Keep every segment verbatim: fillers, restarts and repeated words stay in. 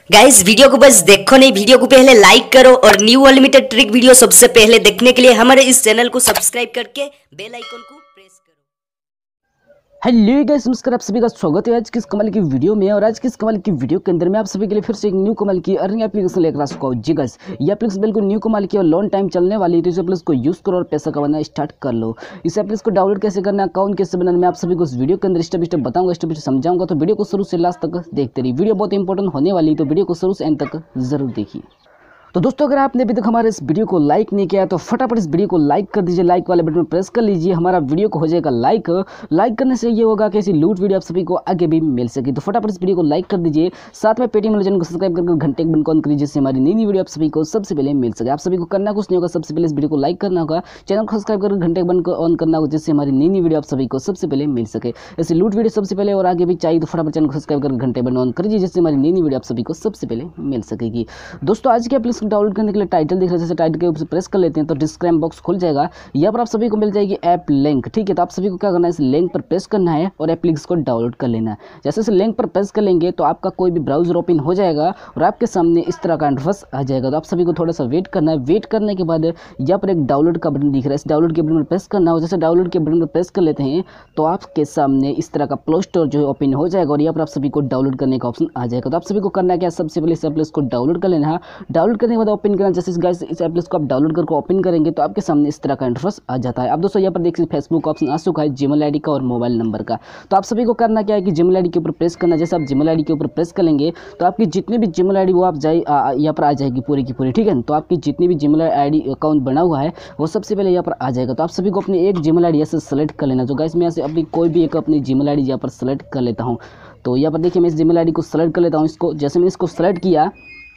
Guys video को बस देखो नहीं, वीडियो को पहले लाइक करो और न्यू अनलिमिटेड ट्रिक वीडियो सबसे पहले देखने के लिए हमारे इस चैनल को सब्सक्राइब करके बेल आइकन को प्रेस करो। हेलो गाइस, नमस्कार। आप सभी का स्वागत है आज की इस कमाल की वीडियो में। और आज की इस कमाल की वीडियो के अंदर मैं आप सभी के लिए फिर से एक न्यू कमाल की अर्निंग एप्लीकेशन लेकर आ चुका हूं। जी गाइस, ये एप्लीकेशन बिल्कुल न्यू कमाल की और लॉन्ग टाइम चलने वाली है, तो इस एप्लीकेशन को यूज करो और पैसा कमाना स्टार्ट कर लो। इस एप्लीकेशन को डाउनलोड कैसे करना, अकाउंट कैसे बनाना, मैं आप सभी को इस वीडियो के अंदर स्टेप बाय स्टेप बताऊंगा, स्टेप बाय स्टेप समझाऊंगा। तो वीडियो को शुरू से लास्ट तक देखते रहिए, वीडियो बहुत इंपॉर्टेंट होने वाली है, तो वीडियो को शुरू से एंड तक जरूर देखिए। तो दोस्तों, अगर आपने अभी तक हमारे इस वीडियो को लाइक नहीं किया है तो फटाफट इस वीडियो को लाइक कर दीजिए, लाइक वाले बटन पर प्रेस कर लीजिए, हमारा वीडियो को हो जाएगा लाइक। लाइक करने से ये होगा कि ऐसी लूट वीडियो आप सभी को आगे भी मिल सके। तो फटाफट इस वीडियो को लाइक कर दीजिए, साथ में पेटीएम चैनल को सब्सक्राइब करके घंटे के बटन को ऑन करिए, जिससे हमारी नई नई वीडियो आप सभी को सबसे पहले मिल सके। आप सभी को करना कुछ नहीं होगा, सबसे पहले इस वीडियो को लाइक करना होगा, चैनल को सब्सक्राइब करके घंटे के बटन को ऑन करना होगा, जिससे हमारी नई नई वीडियो आप सभी को सबसे पहले मिल सके। ऐसी लूट वीडियो सबसे पहले और आगे भी चाहिए तो फटाफट चैनल को सब्सक्राइब करके घंटे बटन ऑन करिए, जिससे हमारी नई नई वीडियो आप सभी को सबसे पहले मिल सकेगी। दोस्तों, आज के एप्लीकेशन डाउनलोड करने के लिए टाइटल दिख रहा है, जैसे टाइटल के ऊपर प्रेस कर लेते हैं तो डिस्क्रिप्शन बॉक्स खुल जाएगा। यहाँ पर आप सभी को मिल जाएगी ऐप लिंक। ठीक है, तो आप सभी को क्या करना है, इस लिंक पर प्रेस करना है और एप्लीकेशन को डाउनलोड कर लेना है। जैसे इस लिंक पर प्रेस कर लेंगे तो आपका कोई भी ब्राउजर ओपन हो जाएगा और आपके सामने इस तरह का इंटरफेस आ जाएगा। तो आप सभी को थोड़ा सा वेट करना है। वेट करने के बाद यहाँ पर एक डाउनलोड का बटन दिख रहा है, इस डाउनलोड के बटन पर प्रेस करना हो। जैसे डाउनलोड के बटन पर प्रेस कर लेते हैं तो आपके सामने इस तरह का प्ले स्टोर जो है ओपन हो जाएगा और यहाँ पर आप सभी को डाउनलोड करने का ऑप्शन आ जाएगा। तो आप सभी को करना है क्या, सबसे पहले इस एप्लीकेशन को डाउनलोड कर लेना है। डाउनलोड करने के बाद ओपन करना। जैसे इस गाइस इस एप्लीकेशन को आप डाउनलोड करके ओपन करेंगे तो आपके सामने इस तरह का इंटरफेस आ जाता है। अब दोस्तों, यहाँ पर देखिए फेसबुक का ऑप्शन आ चुका है, जीमेल आईडी का और मोबाइल नंबर का। तो आप सभी को करना क्या है कि जीमेल आईडी के ऊपर प्रेस करना। जैसे आप जीमेल आईडी के ऊपर प्रेस करेंगे तो आपकी जितनी भी जीमेल आईडी वो आप जाए यहाँ पर आ जाएगी पूरी की पूरी। ठीक है, तो आपकी जितनी भी जीमेल आईडी अकाउंट बना हुआ है वो सबसे पहले यहाँ पर आ जाएगा। तो आप सभी को अपनी एक जीमेल आईडी ऐसे सेलेक्ट कर लेना। तो गाइस, मैं यहाँ से अभी कोई भी एक अपनी जीमेल आईडी यहाँ पर सेलेक्ट कर लेता हूँ। तो यहाँ पर देखिए मैं इस जीमेल आईडी को सेलेक्ट कर लेता हूँ। इसको जैसे मैंने इसको सेलेक्ट किया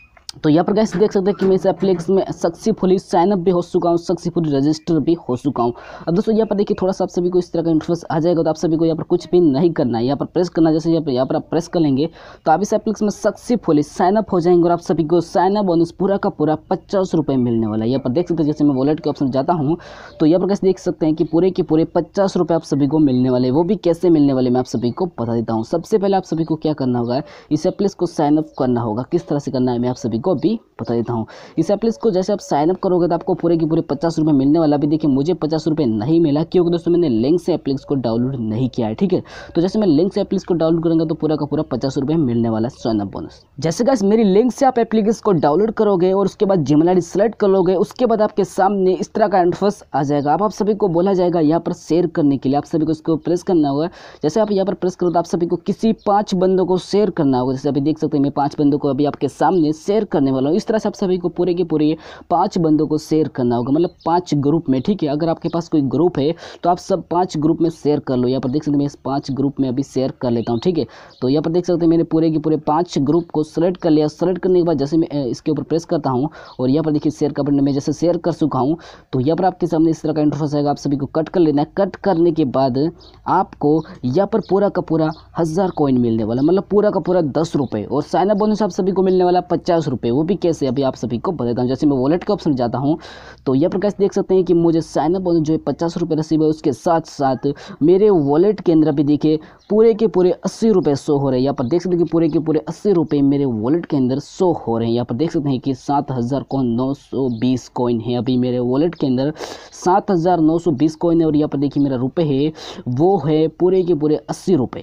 तो यहाँ पर गाइस देख सकते हैं कि मैं इस एप्लीकेशन में सक्सेसफुली साइन अप भी हो चुका हूँ, सक्सेसफुली रजिस्टर भी हो चुका हूँ। अब दोस्तों, यहाँ पर देखिए थोड़ा सा आप सभी को इस तरह का इंटरफेस आ जाएगा। तो आप सभी को यहाँ पर कुछ भी नहीं करना है, यहाँ पर प्रेस करना। जैसे यहाँ पर यहाँ पर आप प्रेस कर लेंगे तो आप इस एप्लीकेशन में सक्सेसफुली साइन अप हो जाएंगे और आप सभी को साइन अप बोनस पूरा का पूरा पचास रुपये मिलने वाला है। यहाँ पर देख सकते हैं, जैसे मैं वॉलेट के ऑप्शन जाता हूँ तो यहाँ पर गाइस देख सकते हैं कि पूरे के पूरे पचास रुपये आप सभी को मिलने वाले। वो भी कैसे मिलने वाले मैं आप सभी को बता देता हूँ। सबसे पहले आप सभी को क्या करना होगा, इस एप्लीकेशन को साइन अप करना होगा। किस तरह से करना है मैं आप सभी को अभी बता देता हूँ। इस एप्लीकेशन को जैसे आप साइन अप करोगे तो आपको पूरे की पूरे पचास रुपये मिलने वाला। अभी देखिए मुझे पचास रुपये नहीं मिला, क्योंकि दोस्तों मैंने लिंक से एप्लीकेशन को डाउनलोड नहीं किया है। ठीक है, तो जैसे मैं लिंक से एप्लीकेशन को डाउनलोड करूंगा तो पूरा का पूरा पचास रुपये मिलने वाला है साइन अप बोनस। जैसे गाइस मेरी लिंक से आप एप्लीकेशन को डाउनलोड करोगे और उसके बाद जीमेल आईडी सेलेक्ट कर लोगे, उसके बाद आपके सामने इस तरह का इंटरफेस आ जाएगा। अब आप सभी को बोला जाएगा यहाँ पर शेयर करने के लिए, आप सभी को इसको प्रेस करना होगा। जैसे आप यहाँ पर प्रेस करो तो आप सभी को किसी पाँच बंदों को शेयर करना होगा। जैसे अभी देख सकते हैं मैं पाँच बंदों को अभी आपके सामने शेयर करने वाला हूँ। इस तरह से आप सभी को पूरे के पूरे पांच बंदों को शेयर करना होगा, मतलब पांच ग्रुप में। ठीक है, अगर आपके पास कोई ग्रुप है तो आप सब पांच ग्रुप में शेयर कर लो। यहाँ पर देख सकते हैं मैं इस पांच ग्रुप में अभी शेयर कर लेता हूँ। ठीक है, तो यहाँ पर देख सकते हैं मैंने पूरे के पूरे पांच ग्रुप को सेलेक्ट कर लिया। सेलेक्ट करने के बाद जैसे मैं इसके ऊपर प्रेस करता हूँ और यहाँ पर देखिए शेयर का बटन में जैसे शेयर कर चुका हूँ तो यहाँ पर आपके सामने इस तरह का इंटरफेस आएगा। आप सभी को कट कर लेना है। कट करने के बाद आपको यहाँ पर पूरा का पूरा हजार कॉइन मिलने वाला, मतलब पूरा का पूरा दस रुपये। और साइन अप बोनस आप सभी को मिलने वाला पचास रुपये। वो भी कैसे अभी आप सभी को बताता हूँ। जैसे मैं वॉलेट के ऑप्शन जाता हूं तो यहाँ पर गाइस देख सकते हैं कि मुझे साइन अप बोनस जो है पचास रुपये रिसीव है। उसके साथ साथ मेरे वॉलेट के अंदर भी देखिए पूरे के पूरे अस्सी रुपये शो हो रहे हैं। यहाँ पर देख सकते हैं कि पूरे के पूरे अस्सी रुपये मेरे वॉलेट के अंदर शो हो रहे हैं। यहाँ पर देख सकते हैं कि सात हज़ार को नौ सौ बीस कॉइन है अभी मेरे वॉलेट के अंदर, सात हज़ार नौ सौ बीस कॉइन है। और यहाँ पर देखिए मेरा रुपये है वो है पूरे के पूरे अस्सी रुपये।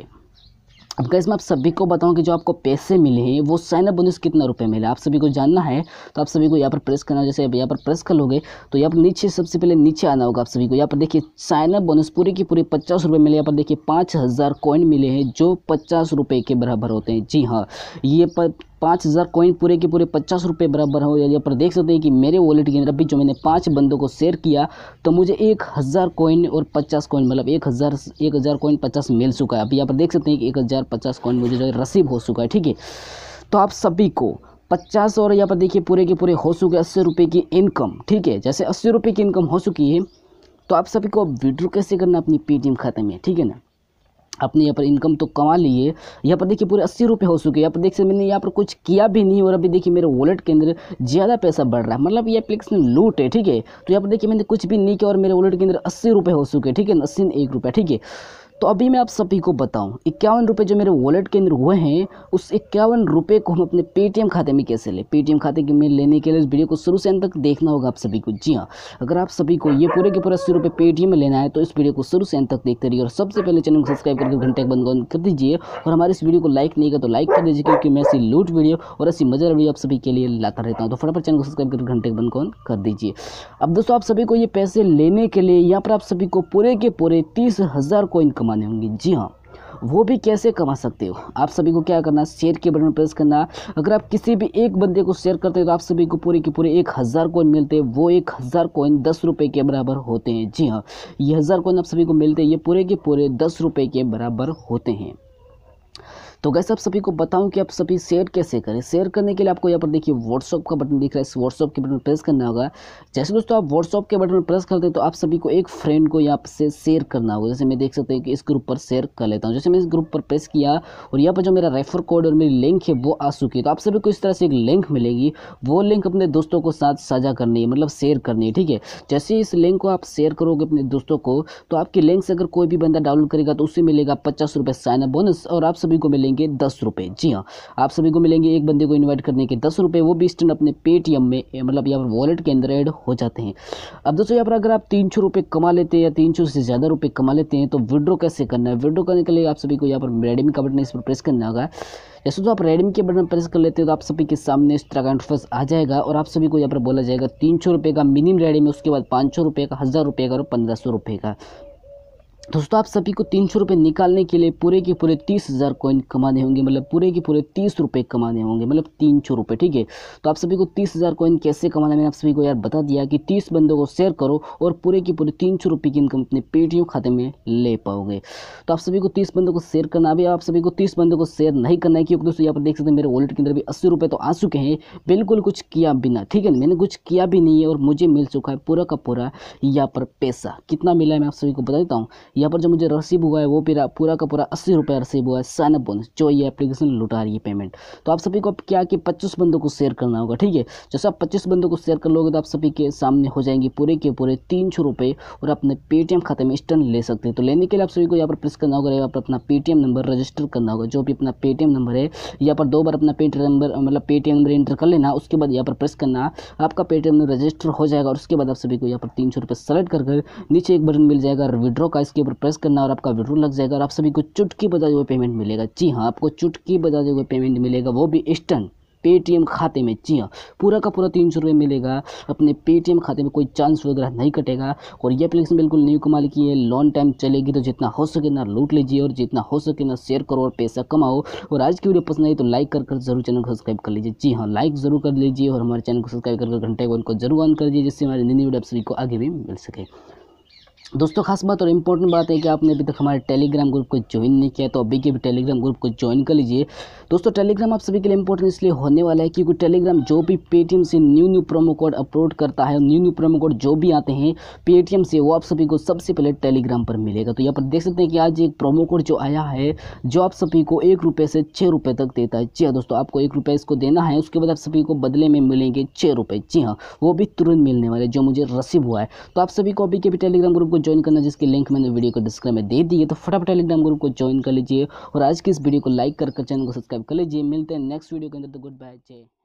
अब गाइस मैं आप सभी को बताऊं कि जो आपको पैसे मिले हैं वो साइन अप बोनस कितना रुपए मिला आप सभी को जानना है। तो आप सभी को यहाँ पर प्रेस करना। जैसे यहाँ पर प्रेस कर लोगे तो यहाँ पर नीचे सबसे पहले नीचे आना होगा। आप सभी को यहाँ पर देखिए साइन अप बोनस पूरे की पूरे पचास रुपये मिले। यहाँ पर देखिए पाँच हज़ार कॉइन मिले हैं जो पचास रुपये के बराबर होते हैं। जी हाँ, ये पर पाँच हज़ार कॉइन पूरे के पूरे पचास रुपये बराबर हो। यहाँ पर देख सकते हैं कि मेरे वॉलेट के अंदर अभी जो मैंने पाँच बंदों को शेयर किया तो मुझे एक हज़ार कॉइन और पचास कॉइन, मतलब एक हज़ार एक हज़ार कॉइन पचास मिल चुका है। अभी यहाँ पर देख सकते हैं कि एक हज़ार पचास कॉइन मुझे जो है रिसीव हो चुका है। ठीक है, तो आप सभी को पचास और यहाँ पर देखिए पूरे के पूरे हो चुके अस्सी रुपये की इनकम। ठीक है, जैसे अस्सी रुपये की इनकम हो चुकी है तो आप सभी को विड्रॉ कैसे करना अपनी पेटीएम खाते में। ठीक है ना, अपने यहाँ पर इनकम तो कमा लिए। यहाँ पर देखिए पूरे अस्सी रुपये हो चुके हैं। यहाँ पर देख सकते मैंने यहाँ पर कुछ किया भी नहीं और अभी देखिए मेरे वॉलेट के अंदर ज़्यादा पैसा बढ़ रहा है, मतलब ये एप्लीकेशन लूट है। ठीक है, तो यहाँ पर देखिए मैंने कुछ भी नहीं किया और मेरे वॉलेट के अंदर अस्सी रुपये हो चुके हैं। ठीक है, अस्सी एक रुपया। ठीक है, तो अभी मैं आप सभी को बताऊं इक्यावन रुपये जो मेरे वॉलेट के अंदर हुए हैं, उस इक्यावन रुपये को हम अपने पेटीएम खाते में कैसे लें। पेटीएम खाते के में लेने के लिए इस वीडियो को शुरू से अंत तक देखना होगा आप सभी को। जी हाँ, अगर आप सभी को ये पूरे के पूरे अस्सी रुपये पेटीएम में लेना है तो इस वीडियो को शुरू से अंत तक देखते रहिए। और सबसे पहले चैनल को सब्सक्राइब करके घंटे बंद कर दीजिए, और हमारे इस वीडियो को लाइक नहीं किया तो लाइक कर दीजिए, क्योंकि मैं ऐसी लूट वीडियो और ऐसी मजेदार वीडियो आप सभी के लिए लाता रहता हूँ। तो फटाफट चैनल को सब्सक्राइब करके घंटे बंद कर दीजिए। अब दोस्तों, आप सभी को ये पैसे लेने के लिए यहाँ पर आप सभी को पूरे के पूरे तीस हज़ार कॉइन कमाने होंगे। जी हाँ, वो भी कैसे कमा सकते हो। आप सभी को क्या करना है, शेयर के बटन प्रेस करना। अगर आप किसी भी एक बंदे को शेयर करते हैं तो आप सभी को पूरे के पूरे एक हज़ार कॉइन मिलते हैं। वो एक हज़ार कॉइन दस रुपये के बराबर होते हैं। जी हाँ, ये हज़ार कॉइन आप सभी को मिलते हैं, ये पूरे के पूरे दस रुपये के बराबर होते हैं। तो गैस आप सभी को बताऊं कि आप सभी शेयर कैसे करें। शेयर करने के लिए आपको यहाँ पर देखिए व्हाट्सअप का बटन दिख रहा है, इस व्हाट्सअप के बटन प्रेस करना होगा। जैसे दोस्तों आप व्हाट्सअप के बटन प्रेस करते हैं तो आप सभी को एक फ्रेंड को यहाँ से शेयर करना होगा। जैसे मैं देख सकते हैं कि इस ग्रुप पर शेयर कर लेता हूँ। जैसे मैं इस ग्रुप पर प्रेस किया और यहाँ पर जो मेरा रेफर कोड और मेरी लिंक है वो आ चुकी है, तो आप सभी को इस तरह से एक लिंक मिलेगी। वो लिंक अपने दोस्तों को साथ साझा करनी है, मतलब शेयर करनी है। ठीक है, जैसे ही इस लिंक को आप शेयर करोगे अपने दोस्तों को, तो आपकी लिंक से अगर कोई भी बंदा डाउनलोड करेगा तो उसे मिलेगा पचास रुपये साइन अप बोनस, और आप सभी को मिलेंगे दस रुपये। जी हाँ, आप सभी को मिलेंगे एक बंदे को इनवाइट करने के दस रुपये, वो भी इंस्टेंट अपने पेटीएम में, मतलब यहाँ पर वॉलेट के अंदर ऐड हो जाते हैं। अब दोस्तों यहाँ पर अगर आप तीन सौ रुपये कमा लेते हैं या तीन सौ से ज़्यादा रुपये कमा लेते हैं तो विड्रॉ कैसे करना है। विड्रॉ करने के लिए आप सभी को यहाँ पर रेडमी का बटन इस पर प्रेस करना होगा। जैसे तो आप रेडमी के बटन प्रेस कर लेते हैं तो आप सभी के सामने इस तरह का इंटरफेस आ जाएगा, और आप सभी को यहाँ पर बोला जाएगा तीन सौ रुपये का मिनिमम रेडमी, उसके बाद पाँच सौ रुपये का, हज़ार रुपये का और पंद्रह सौ रुपये का। दोस्तों आप सभी को तीन सौ रुपये निकालने के लिए पूरे के पूरे तीस हज़ार कॉइन कमाने होंगे, मतलब पूरे के पूरे तीस रुपये कमाने होंगे, मतलब तीन सौ रुपये। ठीक है, तो आप सभी को तीस हज़ार कॉइन कैसे कमाना है मैंने आप सभी को यार बता दिया कि तीस बंदों को शेयर करो और पूरे के पूरे तीन सौ रुपये की इनकम अपने पेटीएम खाते में ले पाओगे। तो आप सभी को तीस बंदों को शेयर करना। अभी आप सभी को तीस बंदों को शेयर नहीं करना है, क्योंकि दोस्तों यहाँ पर देख सकते हैं मेरे वॉलेट के अंदर भी अस्सी रुपये तो आ चुके हैं, बिल्कुल कुछ किया बिना। ठीक है, मैंने कुछ किया भी नहीं है और मुझे मिल चुका है पूरा का पूरा यहाँ पर पैसा। कितना मिला है मैं आप सभी को बता देता हूँ। यहाँ पर जो मुझे रसीद हुआ है वो पूरा पूरा का पूरा अस्सी रुपये रिसीव हुआ है साइन अप बोनस, जो ये एप्लीकेशन लुटा रही है पेमेंट। तो आप सभी को अब क्या कि पच्चीस बंदों को शेयर करना होगा। ठीक है, जैसे आप पच्चीस बंदों को शेयर कर लोगे तो आप सभी के सामने हो जाएंगे पूरे के पूरे तीन सौ रुपये, और अपने पेटीएम खाते में इंस्टेंट ले सकते हैं। तो लेने के लिए आप सभी को यहाँ पर प्रेस करना होगा, यहाँ पर अपना पेटीएम नंबर रजिस्टर करना होगा। जो भी अपना पेटीएम नंबर है यहाँ पर दो बार अपना पेटीएम नंबर, मतलब पेटीएम नंबर एंटर कर लेना। उसके बाद यहाँ पर प्रेस करना, आपका पेटीएम नंबर रजिस्टर हो जाएगा। और उसके बाद आप सभी को यहाँ पर तीन सौ रुपये सेलेक्ट कर नीचे एक बटन मिल जाएगा विड्रॉ का, इसके ऊपर प्रेस करना और आपका विड्रॉ लग जाएगा, और आप सभी को चुटकी बजाते हुए पेमेंट मिलेगा। जी हाँ, आपको चुटकी बजाते हुए पेमेंट मिलेगा, वो भी इंस्टेंट पेटीएम खाते में। जी हाँ, पूरा का पूरा तीन सौ रुपये मिलेगा अपने पेटीएम खाते में, कोई चांस वगैरह नहीं कटेगा। और ये एप्लीकेशन बिल्कुल न्यू कमाल की है, लॉन्ग टाइम चलेगी। तो जितना हो सके ना लूट लीजिए, और जितना हो सके ना शेयर करो और पैसा कमाओ। और आज की वीडियो पसंद आई तो लाइक कर कर जरूर चैनल को सब्सक्राइब कर लीजिए। जी हाँ, लाइक जरूर कर लीजिए, और हमारे चैनल को सब्सक्राइब कर घंटे को उनको जरूर ऑन कर दीजिए, जिससे हमारी नई वीडियो आप सभी को आगे भी मिल सके। दोस्तों खास बात और इम्पोर्टेंट बात है कि आपने अभी तक हमारे टेलीग्राम ग्रुप को ज्वाइन नहीं किया तो अभी के भी टेलीग्राम ग्रुप को ज्वाइन कर लीजिए। दोस्तों टेलीग्राम आप सभी के लिए इंपॉर्टेंट इसलिए होने वाला है क्योंकि टेलीग्राम जो भी पेटीएम से new new promo code upload करता है, न्यू न्यू प्रोमो कोड जो भी आते हैं पेटीएम से, वो आप सभी को सबसे पहले टेलीग्राम पर मिलेगा। तो यहाँ पर देख सकते हैं कि आज एक प्रोमो कोड जो आया है, जो आप सभी को एक रुपये से छः रुपये तक देता है। जी हाँ दोस्तों, आपको एक रुपये इसको देना है, उसके बाद आप सभी को बदले में मिलेंगे छः रुपये। जी हाँ, वो भी तुरंत मिलने वाले, जो मुझे रिसीव हुआ है। तो आप सभी को अभी के भी टेलीग्राम ग्रुप को ज्वाइन करना, जिसकी लिंक मैंने वीडियो को डिस्क्रिप्शन में दे दी है। तो फटाफट टेलीग्राम ग्रुप को ज्वाइन कर लीजिए, और आज की इस वीडियो को लाइक कर चैनल को सब्सक्राइब कर लीजिए। मिलते हैं नेक्स्ट वीडियो के अंदर। तो गुड बाय, जय।